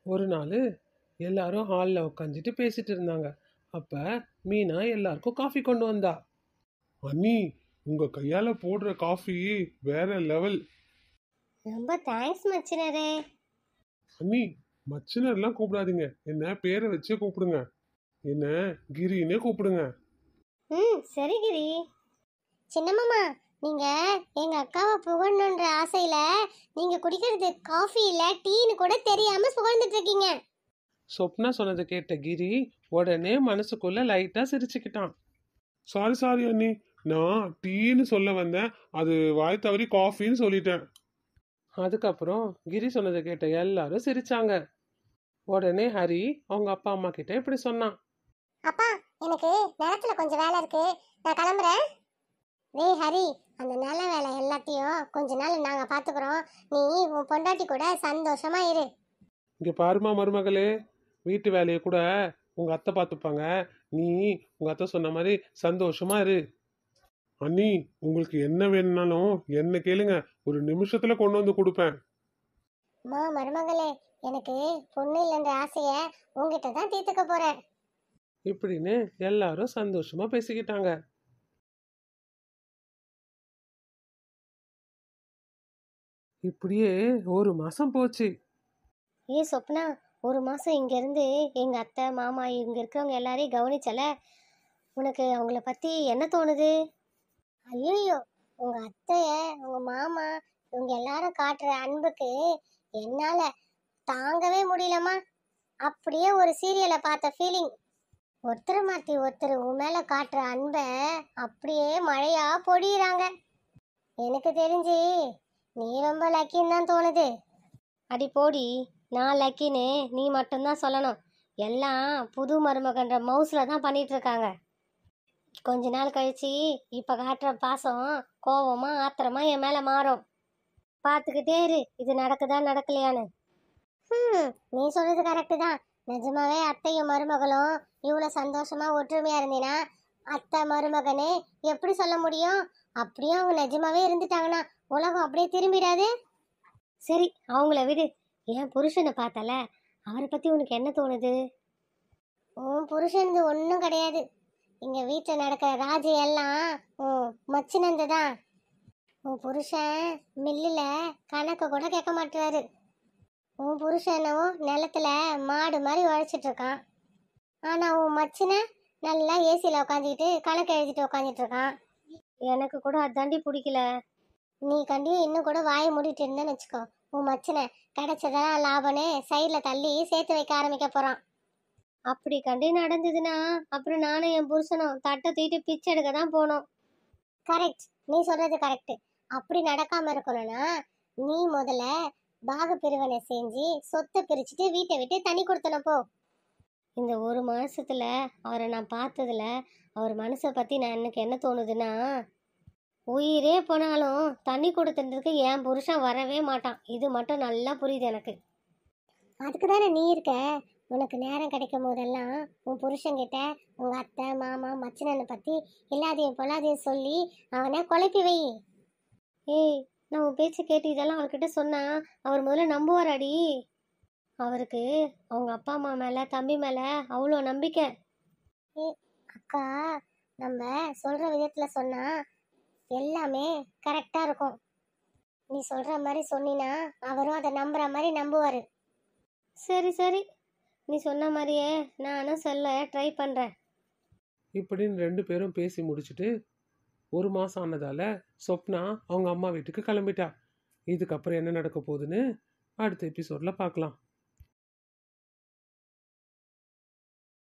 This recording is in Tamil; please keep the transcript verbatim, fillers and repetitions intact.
ஒரு நாள் எல்லாரும் ஹாலில் உட்காந்துட்டு பேசிட்டு இருந்தாங்க. அப்போ மீனா எல்லாருக்கும் காஃபி கொண்டு வந்தா. அண்ணி, உங்க கையால போடுற காஃபி வேற லெவல். ரொம்ப தேங்க்ஸ் மச்சினரே. அண்ணி, மச்சினர்லாம் கூப்பிடாதீங்க, என்ன பேரை வச்சே கூப்பிடுங்க. என்ன கிரின்னே கூப்பிடுங்க. ம் சரி கிரி. சின்னம்மா, நீங்க எங்க அக்காவை புகழணுன்ற ஆசையில நீங்க குடிக்கிறது காஃபி இல்ல டீன்னு கூட தெரியாம புகழ்ந்துட்டு இருக்கீங்க. சொப்னா சொன்னதை கேட்ட கிரி உடனே மனசுக்குள்ள லைட்டா சிரிச்சுக்கிட்டான். சாரி சாரி அண்ணி, நான் டீன்னு சொல்ல வந்தேன், அது வாய் தவறி காஃபின்னு சொல்லிட்டேன். அதுக்கப்புறம் கிரி சொன்னதை கேட்ட எல்லாரும் சிரிச்சாங்க. உடனே ஹரி அவங்க அப்பா அம்மா கிட்ட இப்படி சொன்னான். அப்பா, எனக்கு நிலத்துல கொஞ்சம் வேலை இருக்கு, நான் கிளம்புறேன். டேய் ஹரி, அந்த நில வேலை எல்லாத்தையும் கொஞ்ச நாள் நாங்க பாத்துக்கிறோம், நீ உன் பொண்டாட்டி கூட சந்தோஷமா இரு. இங்க பாருமா மருமகளே, வீட்டு வேலையை கூட உங்க அத்தை பார்த்துப்பாங்க, நீ உங்க அத்தை சொன்ன மாதிரி சந்தோஷமா இரு. அண்ணி, உங்களுக்கு என்ன வேணும்னாலும் என்ன கேளுங்க, ஒரு நிமிஷத்துல கொண்டு வந்து கொடுப்பேன். மா மருமகளே, எனக்கு பொண்ணு இல்லைன்ற ஆசைய உங்ககிட்ட தான் தீர்த்துக்க போறேன். இப்படின்னு எல்லாரும் சந்தோஷமா பேசிக்கிட்டாங்க. இப்படியே ஒரு மாசம் போச்சு. ஏ சொப்னா, ஒரு மாசம் இங்க இருந்து எங்க அத்தை மாமா இங்க இருக்கிறவங்க எல்லாரையும் கவனிச்சல, உனக்கு அவங்கள பத்தி என்ன தோணுது? ஐயோ, உங்க அத்தைய உங்க மாமா இவங்க எல்லாரும் காட்டுற அன்புக்கு என்னால தாங்கவே முடியலமா. அப்படியே ஒரு சீரியலை பார்த்த ஃபீலிங். ஒருத்தர் மாத்தி ஒருத்தர் உன் மேல காட்டுற அன்பை அப்படியே மழையா பொழியிறாங்க. எனக்கு தெரிஞ்சு நீ ரொம்ப லக்கின்னு தான் தோணுது. அடி போடி, நான் லக்கின்னு நீ மட்டும்தான் சொல்லணும். எல்லாம் புது மருமகன்ற மவுஸ்ல தான் பண்ணிட்டு இருக்காங்க. கொஞ்ச நாள் கழிச்சு இப்ப காட்டுற பாசம் கோவமா ஆத்திரமா என் மேல மாறும். பார்த்துக்கிட்டே இரு, இது நடக்குதா நடக்கலையான்னு. ம் நீ சொல்றது கரெக்டு தான். நிஜமாவே அத்தையும் மருமகளும் இவ்வளோ சந்தோஷமா ஒற்றுமையா இருந்தீனா அத்தை மருமகனே எப்படி சொல்ல முடியும்? அப்படியே அவங்க நிஜமாவே இருந்துட்டாங்கன்னா உலகம் அப்படியே திரும்பிடாது. சரி, அவங்கள விடு. என் புருஷனை பார்த்தல, அவரை பத்தி உனக்கு என்ன தோணுது? உன் புருஷனுக்கு ஒன்றும் கிடையாது. எங்க வீட்டில் நடக்கிற ராஜு எல்லாம் உன் மச்சினந்து தான். உன் புருஷன் மில்லில் கணக்கு கூட கேட்க மாட்டாரு. உன் புருஷனும் நிலத்துல மாடு மாதிரி உழைச்சிட்டு இருக்கான். ஆனா உன் மச்சின நல்லா ஏசியில் உட்காந்துக்கிட்டு கணக்கு எழுதிட்டு உட்காந்துட்டு இருக்கான். எனக்கு கூட அதாண்டி பிடிக்கல. நீ கண்டி இன்னும் கூட வாயை மூடிட்டு இருந்தேன்னு வச்சுக்கோ, உன் மச்சின கிடைச்சதெல்லாம் லாபம்னு சைடில் தள்ளி சேர்த்து வைக்க ஆரம்பிக்க போறான். அப்படி கண்டி நடந்ததுன்னா அப்புறம் நானும் என் புருஷனும் தட்டை தூக்கிட்டு பிச்சை எடுக்க தான் போனோம். கரெக்ட், நீ சொல்றது கரெக்ட். அப்படி நடக்காம இருக்கணும்னா நீ முதல்ல பாக பிரிவினை செஞ்சு சொத்தை பிரிச்சுட்டு வீட்டை விட்டு தனி கொடுத்தன போ. இந்த ஒரு மாசத்துல அவரை நான் பார்த்ததுல அவர் மனசை பத்தி நான் எனக்கு என்ன தோணுதுன்னா, உயிரே போனாலும் தண்ணி கொடுத்துறதுக்கு என் புருஷன் வரவே மாட்டான். இது மட்டும் நல்லா புரியுது எனக்கு. அதுக்கு தானே நீ இருக்க. உனக்கு நேரம் கிடைக்கும் போதெல்லாம் உன் புருஷன்கிட்ட உங்க அத்தை மாமா மச்சினனை பத்தி எல்லாத்தையும் பொல்லாதையும் சொல்லி அவனை குழப்பி வை. ஏய், நான் உன் பேச்சு கேட்டு இதெல்லாம் அவர்கிட்ட சொன்னா அவர் முதல்ல நம்புவாராடி. அவருக்கு அவங்க அப்பா அம்மா மேல தம்பி மேல அவ்வளோ நம்பிக்கை. ஏ அக்கா, நம்ம சொல்ற விதத்துல சொன்னா எல்லாமே கரெக்டா இருக்கும். நீ சொல்ற மாதிரி சொன்னினா அவரும் அதை நம்புற மாதிரி நம்புவாரு. சரி சரி, நீ சொன்ன மாதிரியே நானும் சொல்ல ட்ரை பண்றேன். இப்படின்னு ரெண்டு பேரும் பேசி முடிச்சுட்டு ஒரு மாசம் ஆனதால சொப்னா அவங்க அம்மா வீட்டுக்கு கிளம்பிட்டா. இதுக்கப்புறம் என்ன நடக்க போகுதுன்னு அடுத்த எபிசோட்ல பார்க்கலாம்.